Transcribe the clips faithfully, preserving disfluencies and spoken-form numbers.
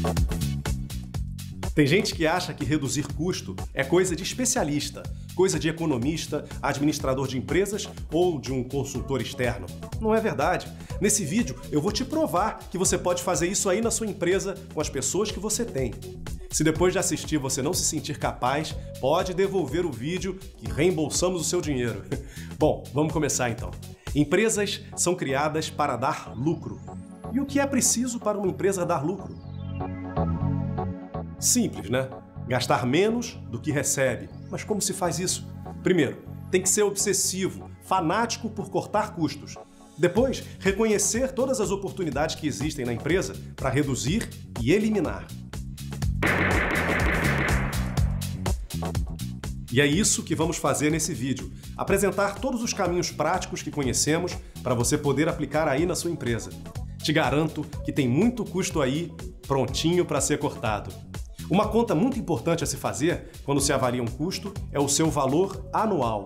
Tem gente que acha que reduzir custo é coisa de especialista, coisa de economista, administrador de empresas ou de um consultor externo. Não é verdade. Nesse vídeo eu vou te provar que você pode fazer isso aí na sua empresa com as pessoas que você tem. Se depois de assistir você não se sentir capaz, pode devolver o vídeo que reembolsamos o seu dinheiro. Bom, vamos começar então. Empresas são criadas para dar lucro. E o que é preciso para uma empresa dar lucro? Simples, né? Gastar menos do que recebe. Mas como se faz isso? Primeiro, tem que ser obsessivo, fanático por cortar custos. Depois, reconhecer todas as oportunidades que existem na empresa para reduzir e eliminar. E é isso que vamos fazer nesse vídeo. Apresentar todos os caminhos práticos que conhecemos para você poder aplicar aí na sua empresa. Te garanto que tem muito custo aí prontinho para ser cortado. Uma conta muito importante a se fazer quando se avalia um custo é o seu valor anual.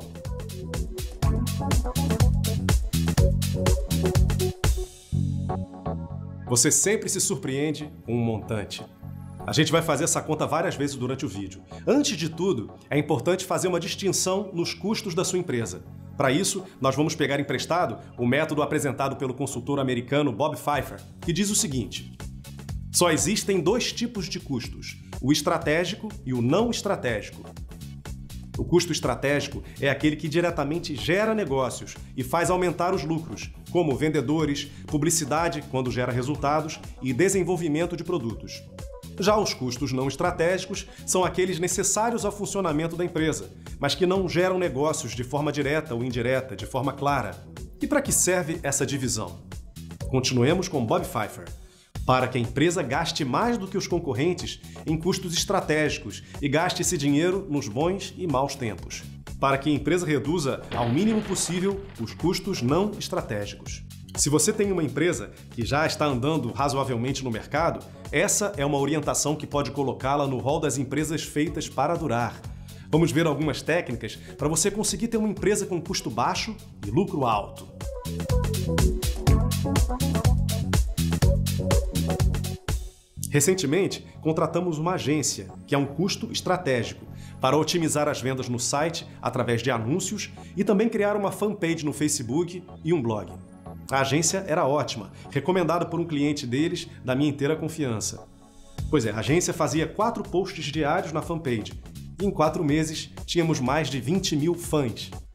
Você sempre se surpreende com um montante. A gente vai fazer essa conta várias vezes durante o vídeo. Antes de tudo, é importante fazer uma distinção nos custos da sua empresa. Para isso, nós vamos pegar emprestado o método apresentado pelo consultor americano Bob Fifer, que diz o seguinte: só existem dois tipos de custos, o estratégico e o não estratégico. O custo estratégico é aquele que diretamente gera negócios e faz aumentar os lucros, como vendedores, publicidade, quando gera resultados, e desenvolvimento de produtos. Já os custos não estratégicos são aqueles necessários ao funcionamento da empresa, mas que não geram negócios de forma direta ou indireta, de forma clara. E para que serve essa divisão? Continuemos com Bob Fifer. Para que a empresa gaste mais do que os concorrentes em custos estratégicos e gaste esse dinheiro nos bons e maus tempos. Para que a empresa reduza ao mínimo possível os custos não estratégicos. Se você tem uma empresa que já está andando razoavelmente no mercado, essa é uma orientação que pode colocá-la no rol das empresas feitas para durar. Vamos ver algumas técnicas para você conseguir ter uma empresa com custo baixo e lucro alto. Recentemente, contratamos uma agência, que é um custo estratégico, para otimizar as vendas no site através de anúncios e também criar uma fanpage no Facebook e um blog. A agência era ótima, recomendada por um cliente deles da minha inteira confiança. Pois é, a agência fazia quatro posts diários na fanpage e em quatro meses tínhamos mais de vinte mil fãs.